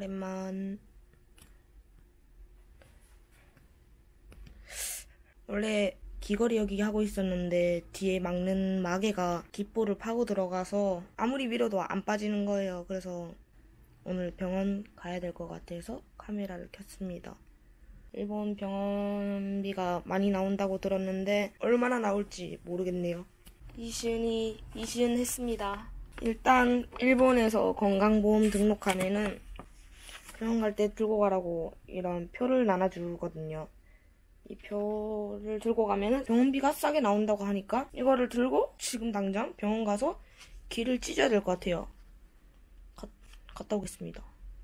오랜만. 원래 귀걸이 여기 하고 있었는데 뒤에 막는 마개가 귓볼을 파고 들어가서 아무리 밀어도 안 빠지는 거예요. 그래서 오늘 병원 가야 될 것 같아서 카메라를 켰습니다. 일본 병원비가 많이 나온다고 들었는데 얼마나 나올지 모르겠네요. 이시은 했습니다. 일단 일본에서 건강보험 등록하면은 병원 갈 때 들고 가라고 이런 표를 나눠주거든요. 이 표를 들고 가면은 병원비가 싸게 나온다고 하니까 이거를 들고 지금 당장 병원 가서 귀를 찢어야 될 것 같아요. 갔다 오겠습니다.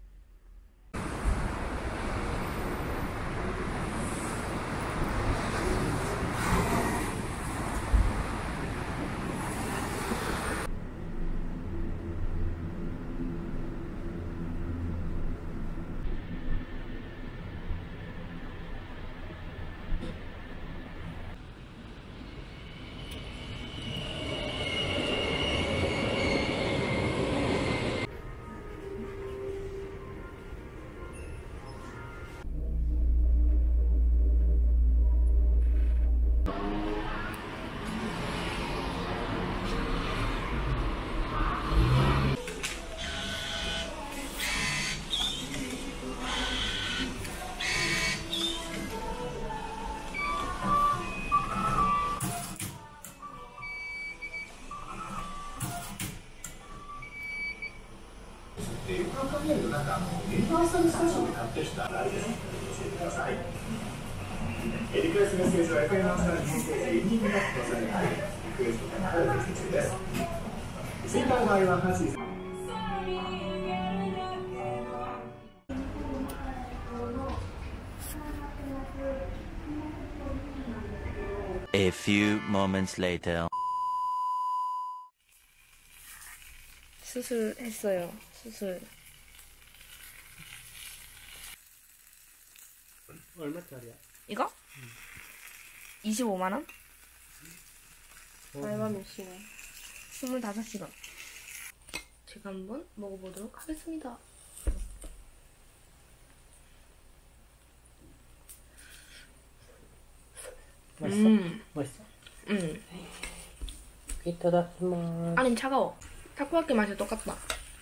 A few moments later. 수술했어요. 수술. 얼마짜리야? 이거? 25만원? 얼마 몇 시간? 25시간. 제가 한번 먹어보도록 하겠습니다. 맛있어? 맛있어? 응. 이따다키마스. 아니 차가워. 타코야끼 맛이 똑같다.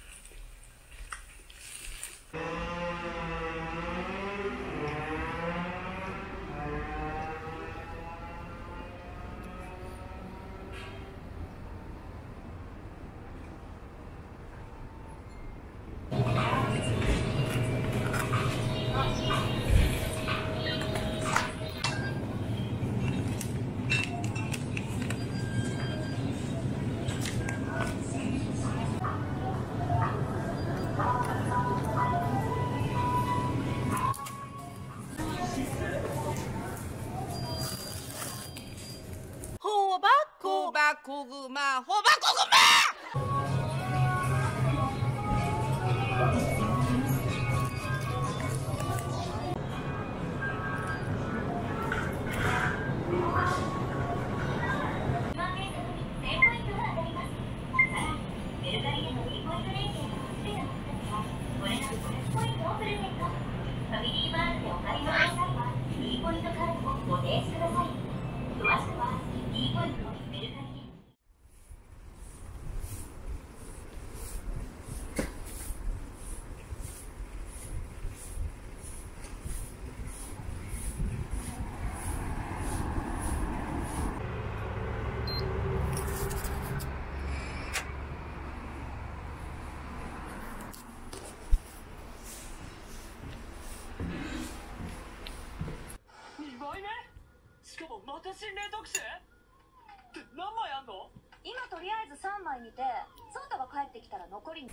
고구마 호박 고구마. 何枚あんの？今とりあえず3枚見て、ソータが帰ってきたら残り。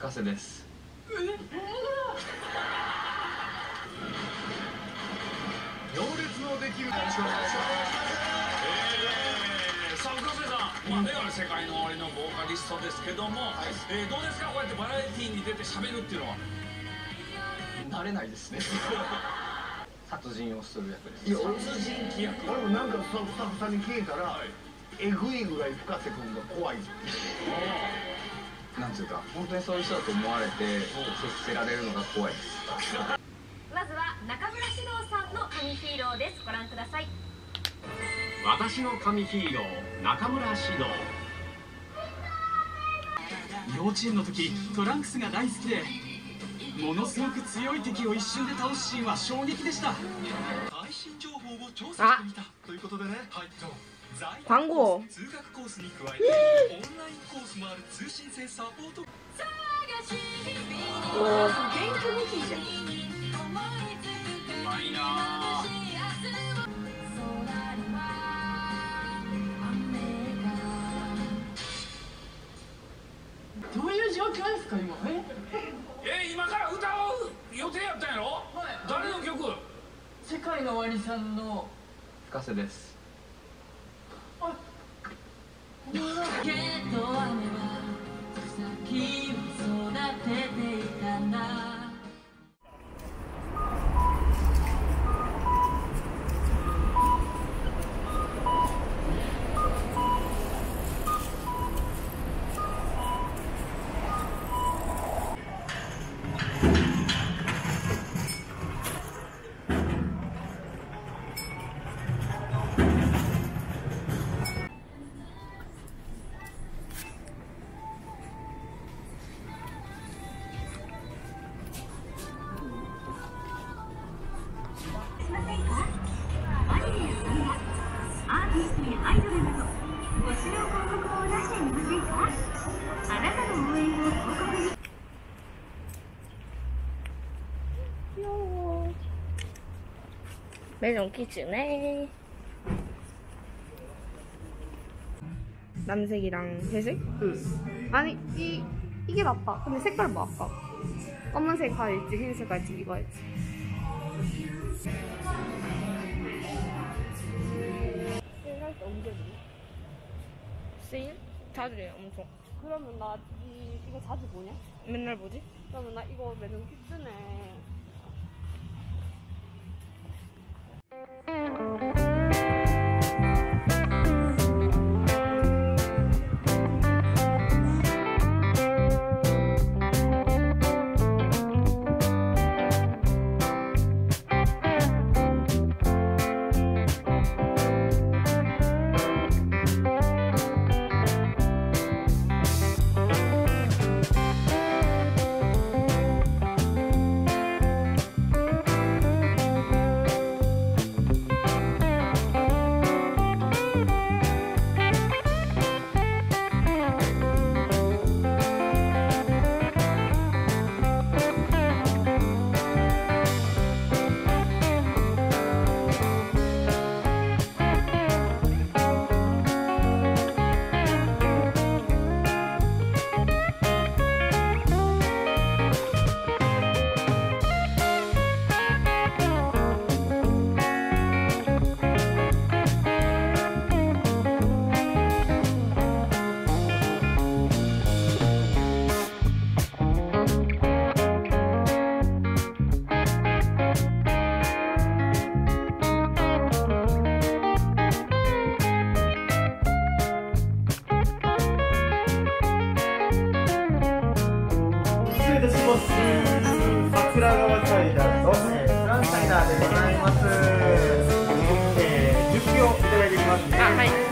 かせです。 行列のできる。よろしくお願いします。さあ、深瀬さん、まあね、世界の終わりのボーカリストですけども、どうですか、こうやってバラエティーに出て喋るっていうのは。 慣れないですね。殺人をする役です。 殺人鬼役。 俺もなんかスタッフさんに聞いたら、エグいぐらい深瀬君が怖いって。 なんていうか、本当にそういう人だと思われて接せられるのが怖いです。 まずは中村獅童さんの神ヒーローです。ご覧ください。 私の神ヒーロー、中村獅童。幼稚園の時、トランクスが大好きで、ものすごく強い敵を一瞬で倒すシーンは衝撃でした。最新情報を調査してみたということでね。はい、 광고。 通学コースに加えてオンラインコースもある通信制サポート。 おー、元気に聞いてる。 うまいな。 どういう状況ですか今？ 今から歌う予定やったんやろ？はい。誰の曲？ 世界の終わりさんの深瀬です。 けど雨は草木を育てていたな。 매점 키즈네. 남색이랑 회색? 응. 아니 이게 낫다. 근데 색깔 뭐 아까? 검은색 할지 흰색 할지 이거 할지. 세일할 때 언제 보니? 세일? 자주 해 엄청. 그러면 나 이거 자주 보냐? 맨날 보지? 그러면 나 이거 매점 키즈네. 桜川サイダーとフランサイダーでございます。10票いただいてきますね。 はい。